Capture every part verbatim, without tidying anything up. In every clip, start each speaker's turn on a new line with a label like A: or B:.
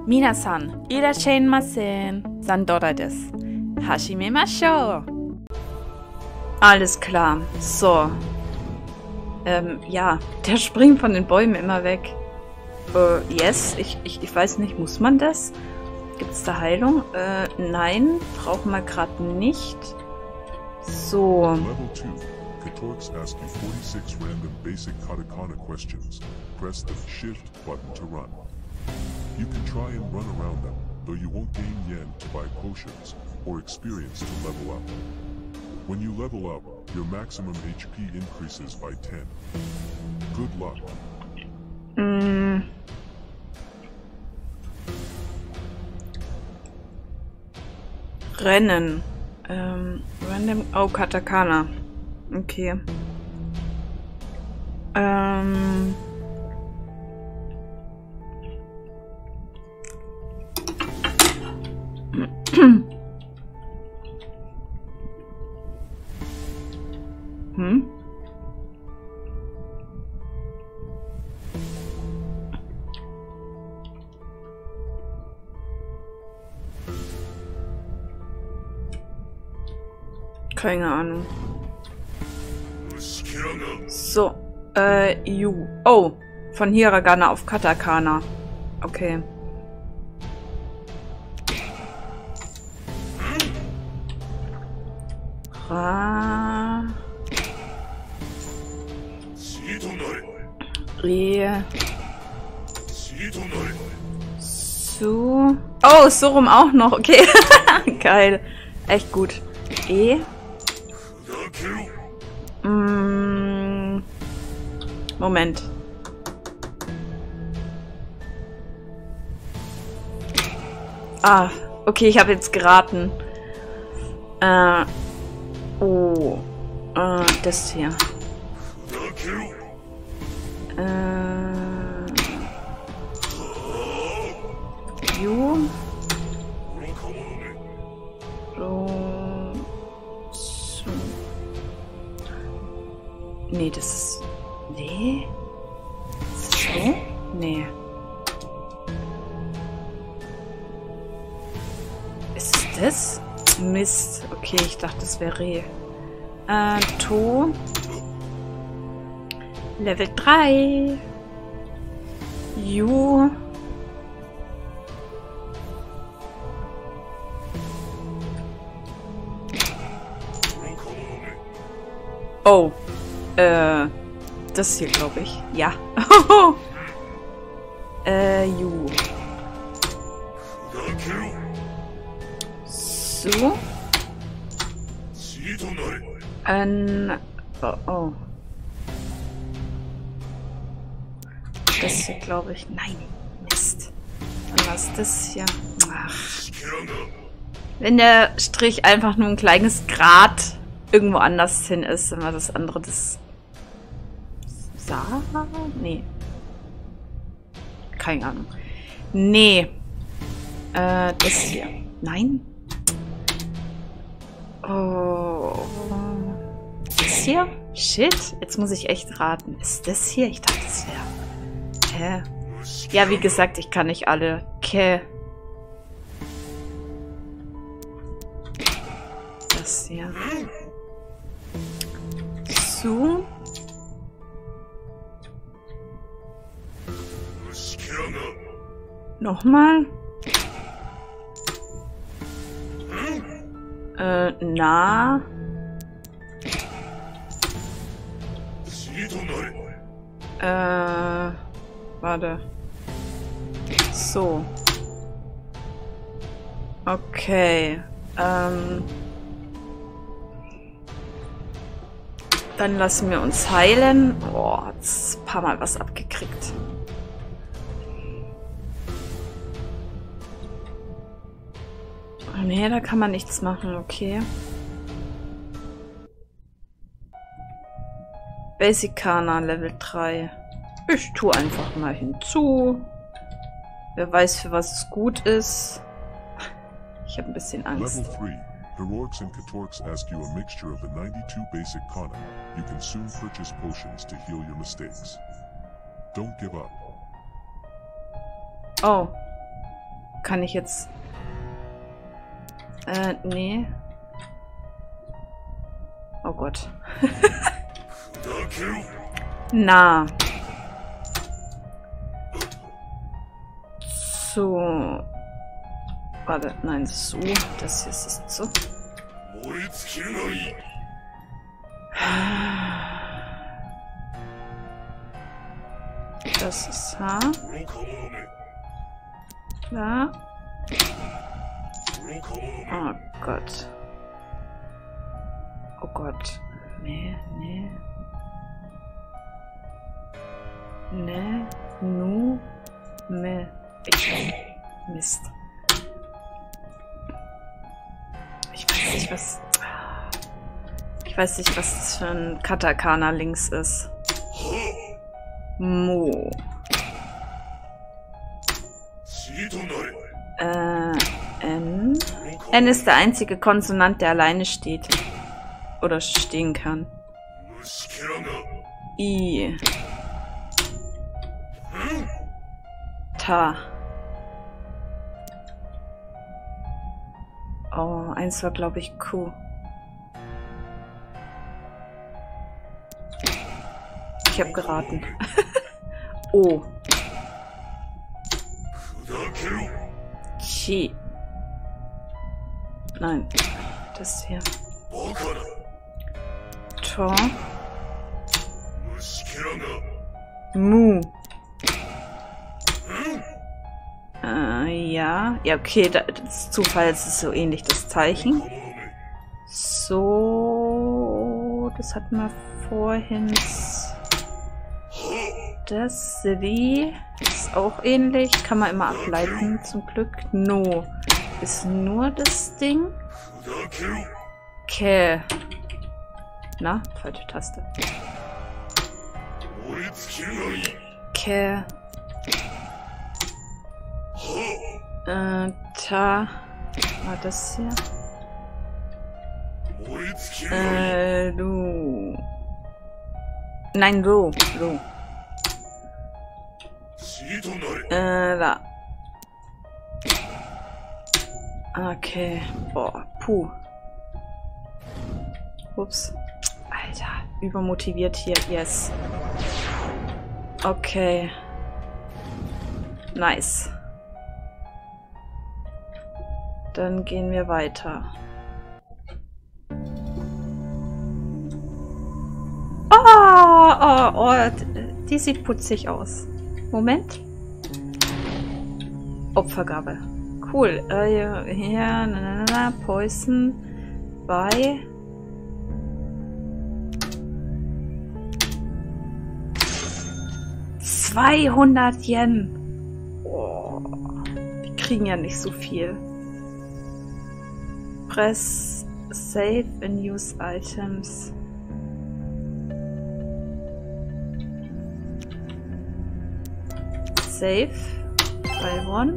A: Minasan, irashaimmasen, Sandora des. Hashimemashou. Alles klar. So. Ähm, ja. Der springt von den Bäumen immer weg. Äh, yes. Ich, ich, ich weiß nicht, muss man das? Gibt's da Heilung? Äh, nein. Brauchen wir gerade nicht. So.
B: Level two. Katorix asks you forty-six random basic katakana questions. Press the shift button to run. You can try and run around them, though you won't gain yen to buy potions, or experience to level up. When you level up, your maximum H P increases by ten. Good luck.
A: Mm. Rennen. Ähm, random... Oh, Katakana. Okay. Ähm... Hm? Keine Ahnung. So, äh, Yu. Oh, von Hiragana auf Katakana. Okay. Ra. Re. Su. Oh, so rum auch noch. Okay. Geil. Echt gut. E. Mm. Moment. Ah, okay, ich habe jetzt geraten. Äh. Oh. Äh, das hier. Äh. Ju. Ro. Su. Nee, das ist. Nee. Ist das so? Nee. Ist es das? Mist. Okay, ich dachte, das wäre Re. Äh, To. Level drei. Ju. Oh. Äh. Das hier, glaube ich. Ja. äh, Ju. So. Ein. Oh, oh. Das hier, glaube ich. Nein. Mist. Dann was ist das hier? Ach. Wenn der Strich einfach nur ein kleines Grad irgendwo anders hin ist, dann war das andere das. Sa? Nee. Keine Ahnung. Nee. Äh, das hier. Nein. Oh. Das hier? Shit. Jetzt muss ich echt raten. Ist das hier? Ich dachte, das wäre. Hä? Ja, wie gesagt, ich kann nicht alle. Ke. Das hier. Su. Nochmal. Äh, na. Äh, warte. So. Okay. Ähm. Dann lassen wir uns heilen. Boah, jetzt ein paar Mal was abgekriegt. Nee, da kann man nichts machen, okay. Basicana Level drei. Ich tue einfach mal hinzu. Wer weiß, für was es gut ist. Ich habe ein bisschen Angst.
B: Level three. Heroics and Katorix ask you a mixture of the ninety-two basic kana. You can soon purchase potions to heal your mistakes. Don't give up.
A: Oh. Kann ich jetzt... Äh, nee. Oh Gott. Na. So. Warte, nein, so. Das hier ist so. Das ist H. Da. Oh Gott. Oh Gott. Nee, nee. Ne, nu, me. Ich, Mist. Ich weiß nicht, was... Ich weiß nicht, was das für ein Katakana links ist. Mo. Äh, N. N ist der einzige Konsonant, der alleine steht. Oder stehen kann. I. Ta. Oh, eins war, glaube ich, Q. Ich habe geraten. O. Chi. Nein. Das hier. To. Mu. Äh, ja. Ja, okay, das ist Zufall, es ist so ähnlich, das Zeichen. So. Das hatten wir vorhin. Das Wie ist auch ähnlich. Kann man immer ableiten, zum Glück. No. Ist nur das Ding. Ke. Na, falsche Taste. Ke. Äh, ta. War das hier? Äh, du. Nein, Ro. Ro. Äh, da. Okay. Boah, puh. Ups. Alter, übermotiviert hier. Yes. Okay. Nice. Dann gehen wir weiter. Oh, oh, oh, die sieht putzig aus. Moment. Opfergabe. Cool. Äh, hier, na, na, na, Poison bei zweihundert Yen. Oh, wir kriegen ja nicht so viel. Press Save and Use Items. Save. By one.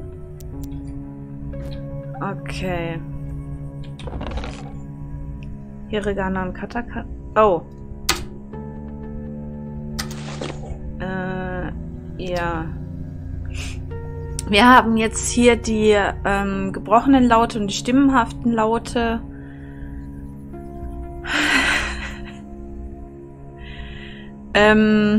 A: Okay. Hiragana und Katakana. Oh. Äh, ja. Wir haben jetzt hier die ähm, gebrochenen Laute und die stimmenhaften Laute. ähm...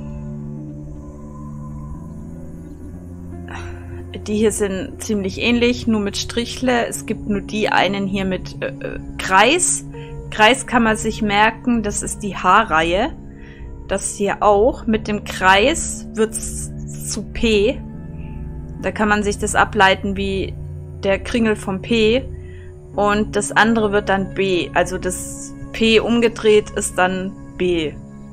A: Die hier sind ziemlich ähnlich, nur mit Strichle. Es gibt nur die einen hier mit äh, äh, Kreis. Kreis kann man sich merken, das ist die H-Reihe. Das hier auch. Mit dem Kreis wird es zu P. Da kann man sich das ableiten wie der Kringel vom P. Und das andere wird dann B. Also das P umgedreht ist dann B.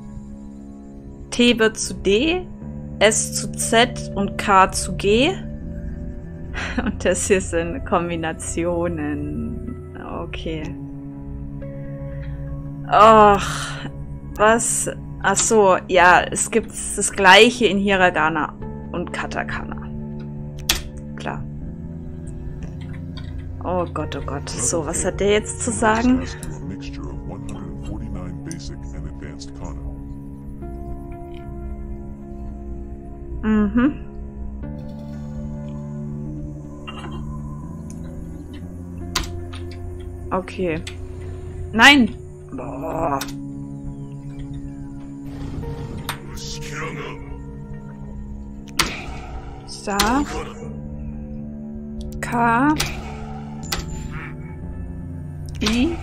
A: T wird zu D, S zu Z und K zu G. Und das hier sind Kombinationen. Okay. Ach, was? Ach so, ja, es gibt das gleiche in Hiragana und Katakana. Klar. Oh Gott, oh Gott. So, was hat der jetzt zu sagen? Mhm. Okay. Nein! Boah. Sa. K. I.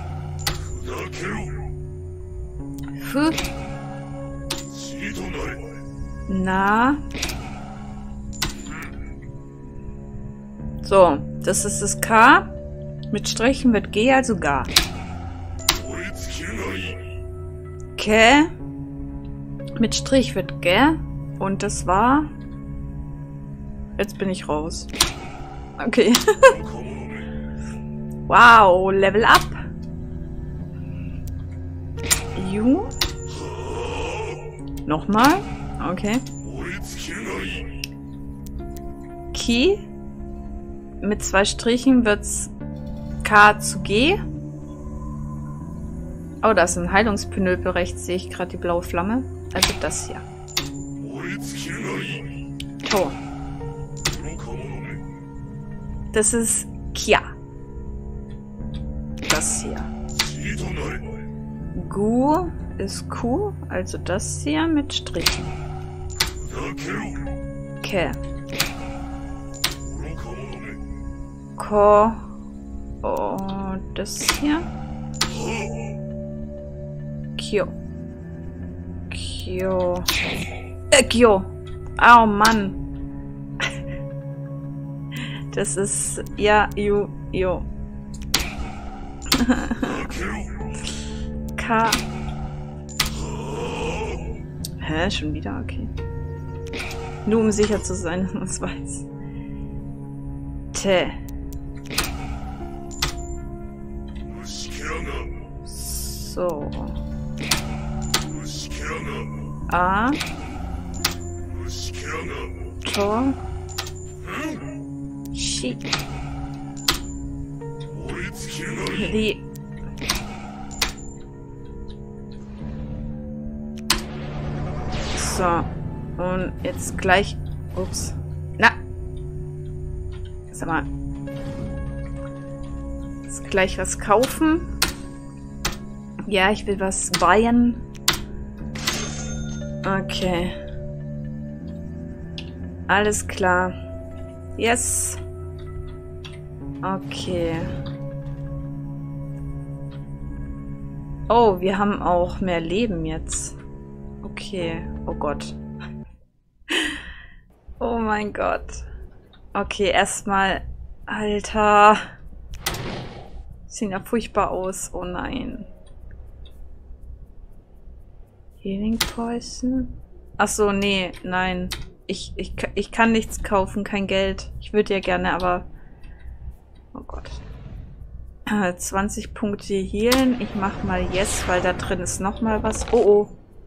A: F. Na. So, das ist das K. Mit Strichen wird G, also Ga. Ke. Mit Strich wird Ge. Und das war... Jetzt bin ich raus. Okay. Wow, Level up. U. Nochmal. Okay. Ki. Mit zwei Strichen wird's K zu G. Oh, da ist ein Heilungspinöpel rechts, sehe ich gerade die blaue Flamme. Also das hier. To. Das ist Kia. Das hier. Gu ist Q, also das hier mit Strichen. Ke. Ko. Oh, das hier. Kyo. Kyo. Äh, Kyo. Oh Mann. Das ist... Ja, Ju, Jo. K. Hä? Schon wieder? Okay. Nur um sicher zu sein, dass man es weiß. Te. So. A. To. Shi. Ri. So. Und jetzt gleich... Ups. Na. Sag mal. Jetzt gleich was kaufen. Ja, ich will was buyen. Okay. Alles klar. Yes. Okay. Oh, wir haben auch mehr Leben jetzt. Okay. Oh Gott. Oh mein Gott. Okay, erstmal... Alter. Sieht ja furchtbar aus. Oh nein. Healing Poison? Achso, nee, nein. Ich, ich, ich kann nichts kaufen, kein Geld. Ich würde ja gerne, aber... Oh Gott. Äh, zwanzig Punkte healen. Ich mach mal Yes, weil da drin ist nochmal was. Oh, oh.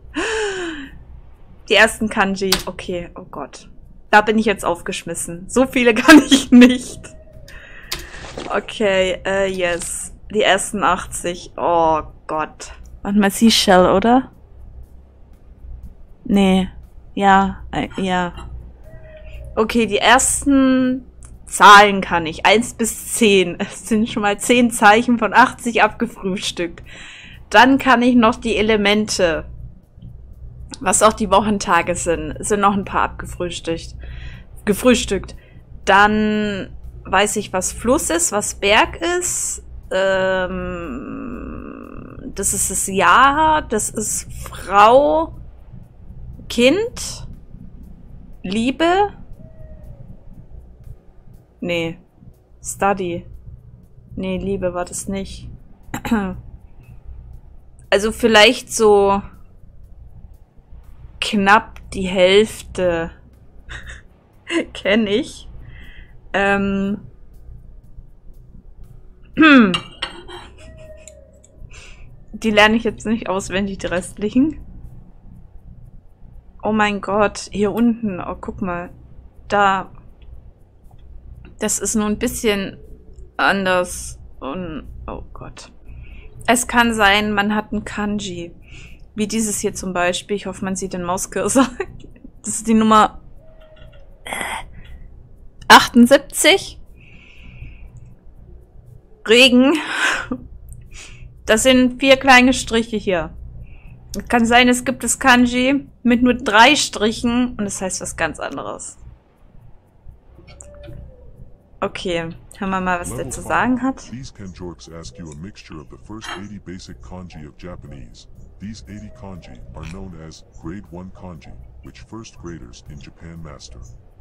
A: Die ersten Kanji. Okay, oh Gott. Da bin ich jetzt aufgeschmissen. So viele kann ich nicht. Okay, äh, Yes. Die ersten achtzig. Oh Gott. Warte mal, Seashell, oder? Nee. Ja, äh, ja. Okay, die ersten Zahlen kann ich. eins bis zehn. Es sind schon mal zehn Zeichen von achtzig abgefrühstückt. Dann kann ich noch die Elemente. Was auch die Wochentage sind. Sind noch ein paar abgefrühstückt. Gefrühstückt. Dann weiß ich, was Fluss ist, was Berg ist. Ähm, das ist das Jahr. Das ist Frau... Kind? Liebe? Nee. Study. Nee, Liebe war das nicht. Also vielleicht so knapp die Hälfte kenne ich. Ähm. Die lerne ich jetzt nicht auswendig, die restlichen. Oh mein Gott, hier unten, oh guck mal, da, das ist nur ein bisschen anders und, oh Gott. Es kann sein, man hat ein Kanji, wie dieses hier zum Beispiel, ich hoffe, man sieht den Mauscursor, das ist die Nummer achtundsiebzig, Regen Das sind vier kleine Striche hier. Es kann sein, es gibt das Kanji mit nur drei Strichen und das heißt was ganz anderes. Okay, hören wir mal, was der zu sagen hat.
B: These kanjorks ask you a mixture of the first eighty basic kanji of Japanese. These eighty kanji are known as Grade one Kanji, which first graders in Japan master.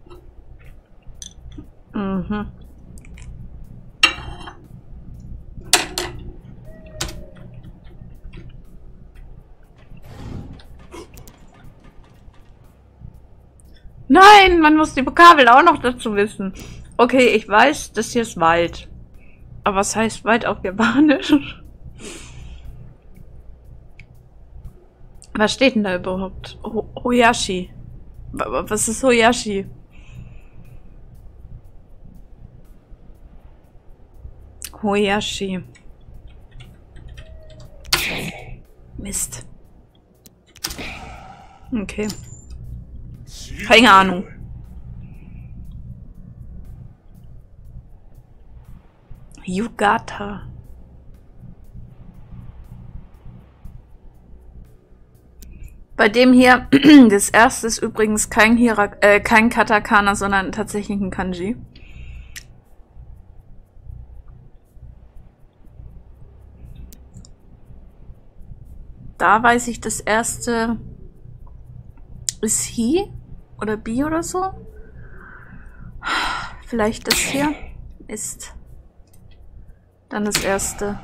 A: Mhm. Nein, man muss die Vokabel auch noch dazu wissen. Okay, ich weiß, das hier ist Wald. Aber was heißt Wald auf Japanisch? Was steht denn da überhaupt? Ho Hoyashi. Was ist Hoyashi? Hoyashi. Mist. Okay. Keine Ahnung. Yugata. Bei dem hier, das erste ist übrigens kein, Hira äh, kein Katakana, sondern tatsächlich ein Kanji. Da weiß ich, das erste ist Hi oder Bi oder so. Vielleicht das hier ist dann das erste.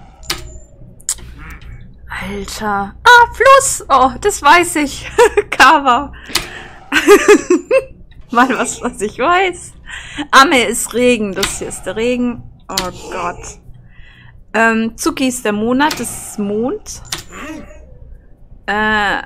A: Alter. Ah, Fluss. Oh, das weiß ich. Kawa. Mal was, was ich weiß. Ame ist Regen. Das hier ist der Regen. Oh Gott. Ähm, Tsuki ist der Monat. Das ist Mond. Äh.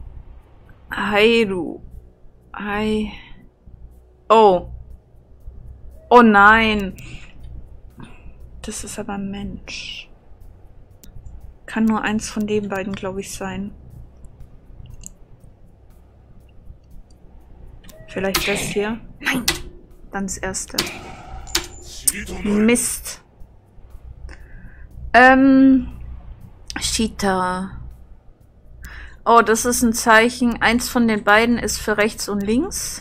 A: Hairu. Hai. Oh. Oh nein. Das ist aber ein Mensch. Kann nur eins von den beiden, glaube ich, sein. Vielleicht das hier. Nein. Dann das erste. Mist. Ähm. Shita. Oh, das ist ein Zeichen. Eins von den beiden ist für rechts und links.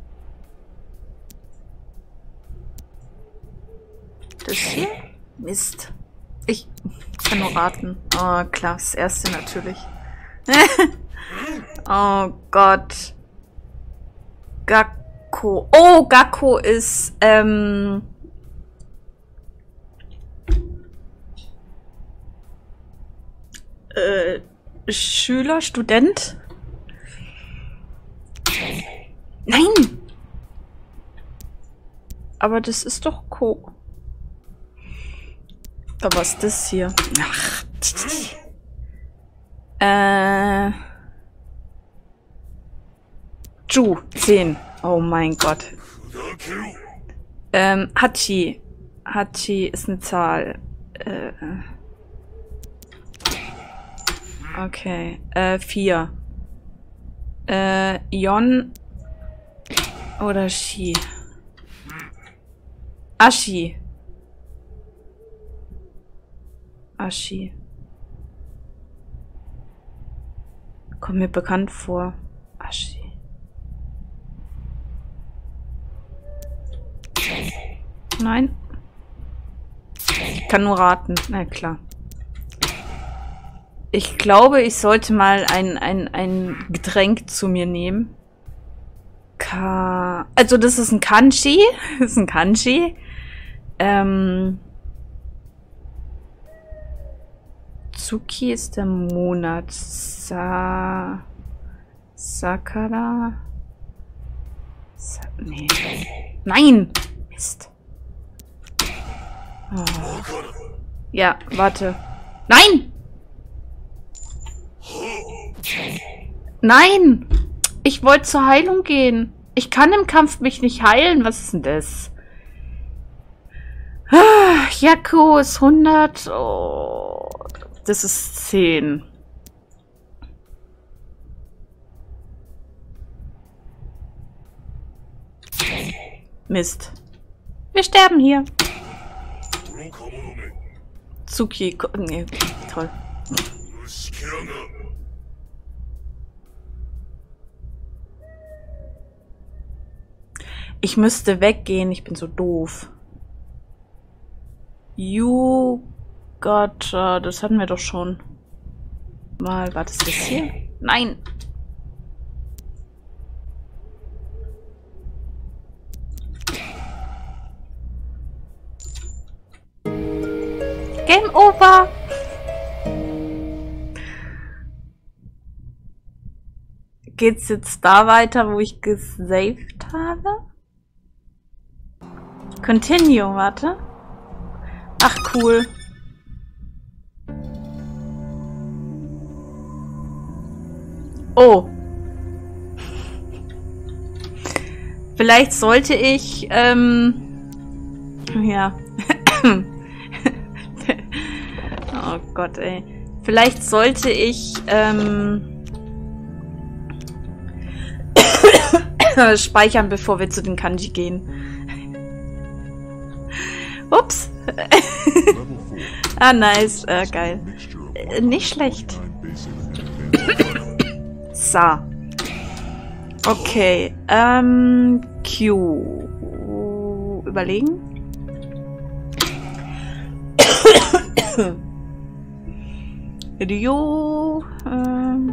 A: Das hier? Mist. Ich kann nur raten. Oh, klar, das erste natürlich. Oh Gott. Gakko. Oh, Gakko ist, ähm... Äh, Schüler, Student? Nein! Aber das ist doch Ko. Aber was ist das hier? Ach. Äh. Ju, zehn. Oh mein Gott. Ähm, Hachi. Hachi ist eine Zahl. Äh. Okay. Äh, vier. Äh, Yon. Oder Shi. Ashi. Ashi. Kommt mir bekannt vor. Ashi. Nein. Ich kann nur raten. Na klar. Ich glaube, ich sollte mal ein, ein, ein Getränk zu mir nehmen. Ka also das ist ein Kanji. Das ist ein Kanji. Ähm... Tsuki ist der Monat. Sa... Sakara... Sa nee. Nein! Mist. Oh. Ja, warte. Nein! Nein! Ich wollte zur Heilung gehen. Ich kann im Kampf mich nicht heilen. Was ist denn das? Ah, Yaku ist hundert. Oh, das ist zehn. Mist. Wir sterben hier. Tsuki. Nee, toll. Ich müsste weggehen, ich bin so doof. You gotcha, das hatten wir doch schon. Mal, war das das hier? Nein! Game over! Geht's jetzt da weiter, wo ich gesaved habe? Continue, warte. Ach, cool. Oh. Vielleicht sollte ich, ähm, ja. Oh Gott, ey. Vielleicht sollte ich, ähm, speichern, bevor wir zu den Kanji gehen. Ups. Ah, nice. Äh, geil. Äh, nicht schlecht. So. Okay. Ähm, Q. Überlegen. Video. Ähm.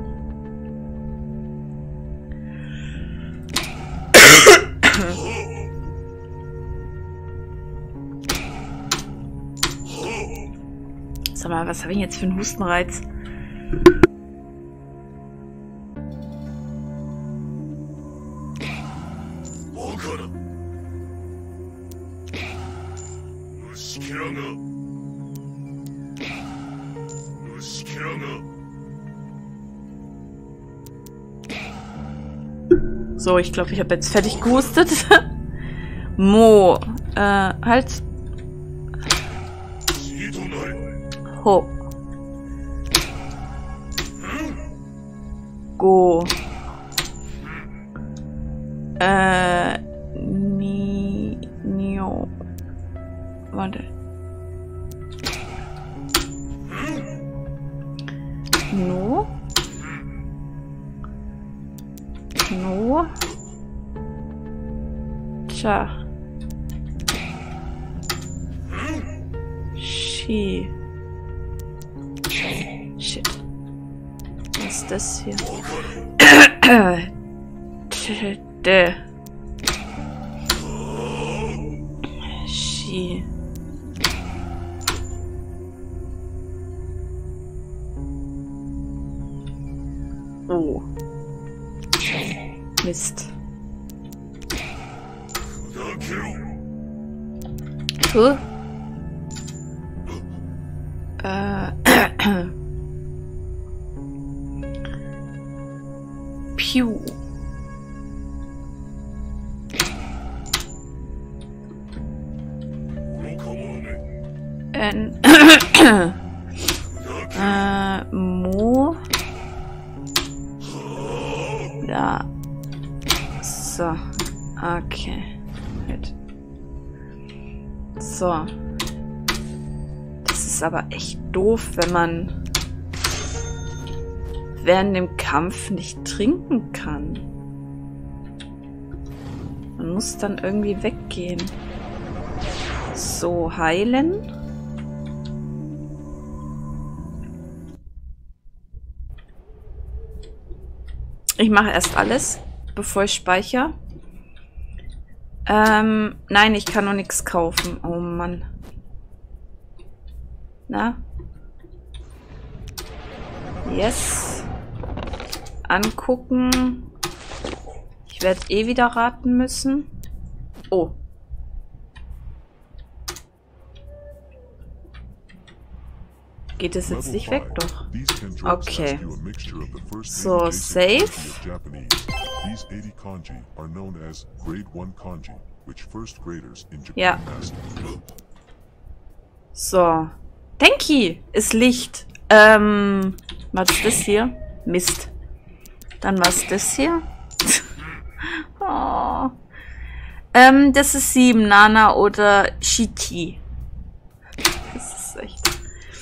A: Sag mal, was habe ich jetzt für einen Hustenreiz? So, ich glaube, ich habe jetzt fertig gehustet. Mo. Äh, halt. Ho. Go. Äh. Ni. Nio. Warte. No. No. Tja. Shi. Shit. Was ist das hier? De. Shi. Oh. Mist. Huh? Äh. Pew. N. äh, Mo. Da. So. Okay. Halt. So. Das ist aber echt doof, wenn man während dem Kampf nicht trinken kann. Man muss dann irgendwie weggehen. So, heilen. Ich mache erst alles, bevor ich speichere. Ähm, nein, ich kann noch nichts kaufen. Oh Mann. Na? Yes. Angucken. Ich werde eh wieder raten müssen. Oh. Geht es jetzt nicht weg? Doch. Okay. So, save. Ja. So. Denki ist Licht. Ähm, was ist das hier? Mist. Dann was das hier? Oh. Ähm, das ist sieben. Nana oder Shiti. Das ist echt...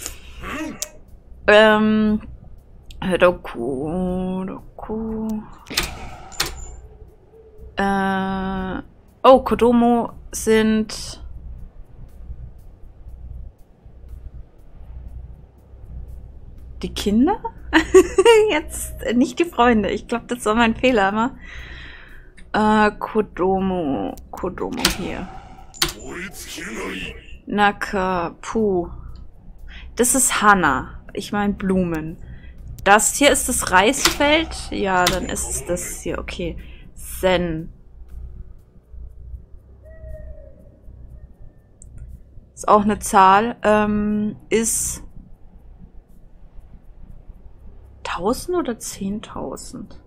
A: Ähm. Roku. Roku. Äh. Oh, Kodomo sind. Die Kinder? Jetzt nicht die Freunde. Ich glaube, das war mein Fehler immer. Äh, Kodomo. Kodomo hier. Naka. Puh. Das ist Hana. Ich meine Blumen. Das hier ist das Reisfeld. Ja, dann ist es das hier. Okay. Sen. Ist auch eine Zahl. Ähm, ist tausend oder zehntausend?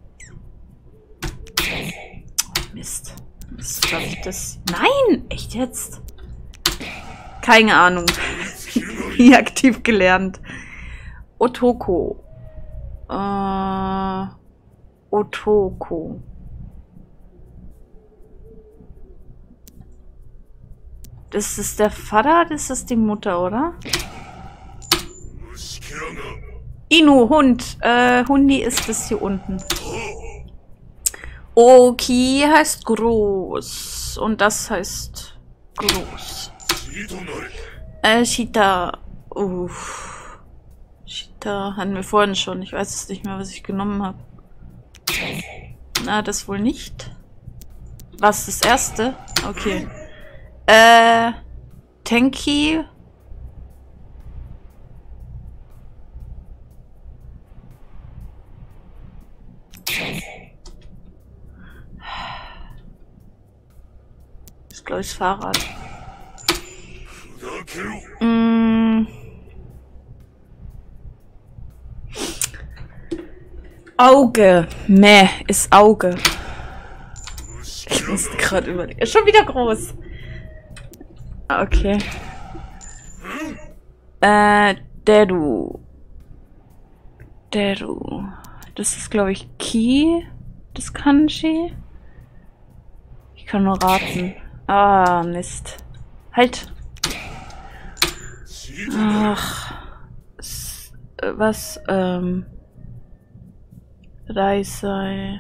A: Mist. Was glaube ich das? Nein! Echt jetzt? Keine Ahnung. Nie aktiv gelernt. Otoko. Äh, Otoko. Das ist der Vater, das ist die Mutter, oder? Inu, Hund. Äh, Hundi ist das hier unten. Oki heißt groß. Und das heißt groß. Äh, Shita. Uff. Shita hatten wir vorhin schon. Ich weiß es nicht mehr, was ich genommen habe. Na, das wohl nicht. Was, das erste? Okay. Äh, Tenki. Das ist, glaube ich, das Fahrrad. Mm. Auge. Meh, ist Auge. Ich musste gerade überlegen. Ist schon wieder groß. Okay. Äh, Deru. Deru. Das ist, glaube ich, Ki. Das Kanji. Ich kann nur raten. Ah, Mist. Halt. Ach. S was, ähm. Reisei.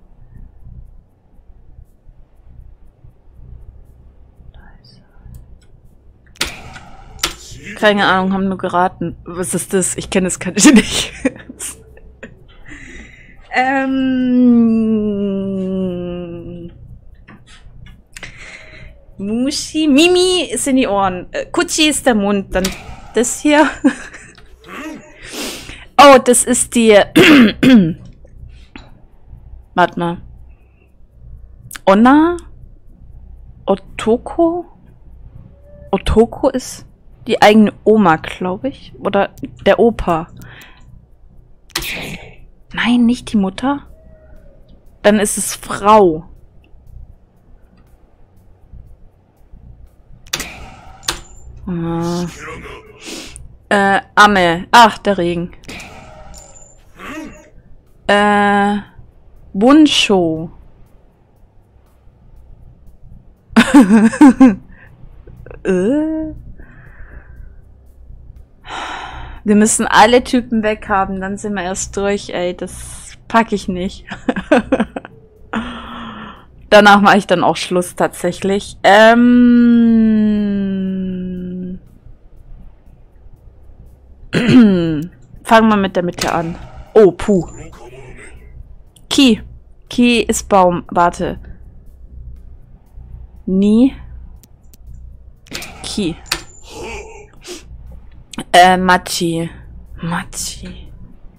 A: Keine Ahnung, haben nur geraten. Was ist das? Ich kenne das Kanji nicht. ähm. Mushi. Mimi ist in die Ohren. Äh, Kuchi ist der Mund. Dann das hier. Oh, das ist die. Warte mal. Onna? Otoko? Otoko ist die eigene Oma, glaube ich. Oder der Opa. Nein, nicht die Mutter. Dann ist es Frau. Ah. Äh, Amme. Ach, der Regen. Äh, Bunsho. äh. Wir müssen alle Typen weghaben, dann sind wir erst durch, ey. Das packe ich nicht. Danach mache ich dann auch Schluss tatsächlich. Ähm... Fangen wir mit der Mitte an. Oh, puh. Ki. Ki ist Baum. Warte. Ni. Ki. Äh, Machi. Machi.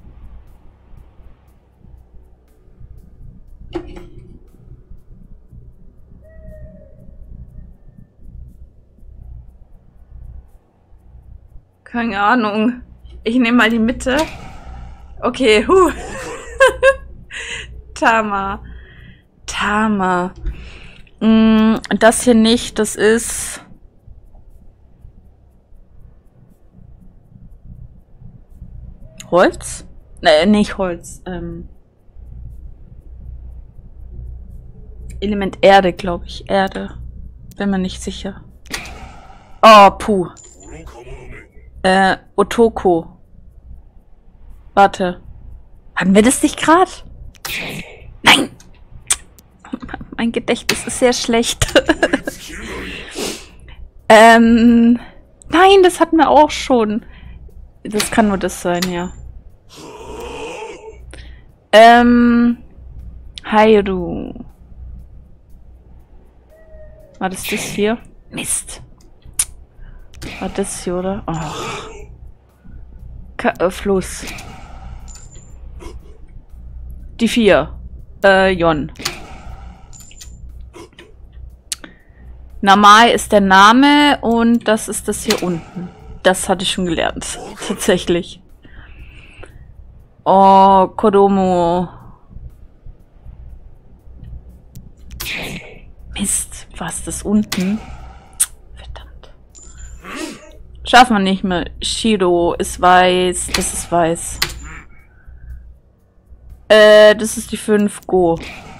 A: Keine Ahnung. Ich nehme mal die Mitte. Okay, huh. Tama. Tama. Mm, das hier nicht, das ist... Holz? Nee, nicht Holz. Ähm Element Erde, glaube ich. Erde. Bin mir nicht sicher. Oh, puh. Äh, Otoko. Warte. Hatten wir das nicht gerade? Nein! Mein Gedächtnis ist sehr schlecht. ähm... Nein, das hatten wir auch schon. Das kann nur das sein, ja. Ähm... Hairu. War das das hier? Mist. War das hier, oder? Oh. Ka äh, Fluss. Die vier. Äh, Jon. Namai ist der Name und das ist das hier unten. Das hatte ich schon gelernt. Tatsächlich. Oh, Kodomo. Mist, was das unten? Verdammt. Schaffen wir nicht mehr. Shiro ist weiß. Das ist weiß. Äh, das ist die fünf. Go.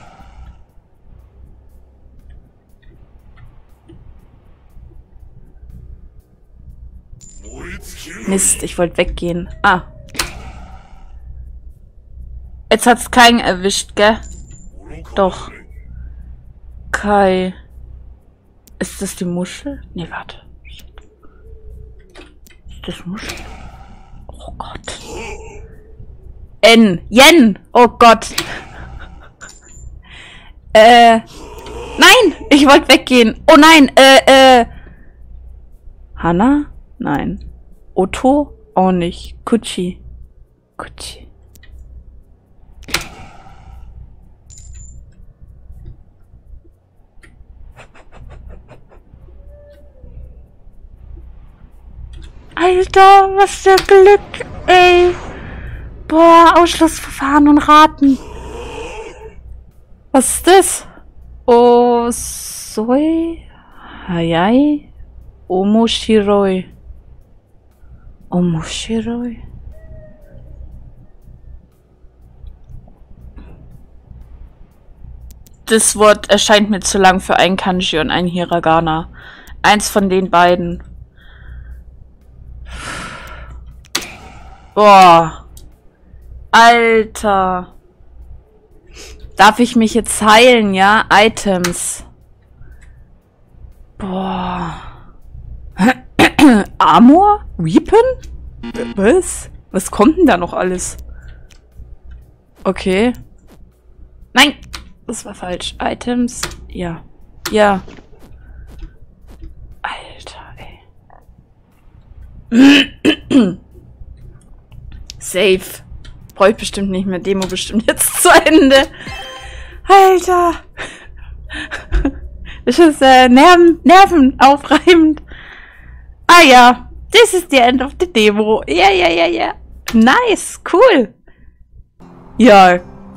A: Mist, ich wollte weggehen. Ah. Jetzt hat's keinen erwischt, gell? Doch. Kai. Ist das die Muschel? Nee, warte. Ist das Muschel? Oh Gott. N. Yen. Oh Gott. äh. Nein! Ich wollte weggehen. Oh nein. Äh, äh. Hana? Nein. Otto? Auch nicht. Kuchi. Kuchi. Alter, was für Glück, ey. Boah, Ausschlussverfahren und Raten. Was ist das? Osoi Hayai Omoshiroi. Omoshiroi. Das Wort erscheint mir zu lang für ein Kanji und ein Hiragana. Eins von den beiden. Boah. Alter. Darf ich mich jetzt heilen, ja? Items. Boah. Armor? Weapon? Was? Was kommt denn da noch alles? Okay. Nein! Das war falsch. Items? Ja. Ja. Alter, ey. Safe. Brauche ich bestimmt nicht mehr. Demo bestimmt jetzt zu Ende. Alter. Das ist äh, Nerven, nervenaufreibend. Ah ja. This is the end of the Demo. Ja, ja, ja, ja. Nice. Cool. Ja.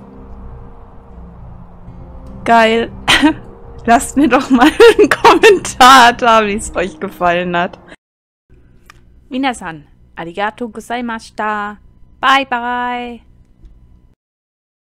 A: Geil. Lasst mir doch mal einen Kommentar da, wie es euch gefallen hat. Minasan, arigatou gozaimashita. Bye, bye.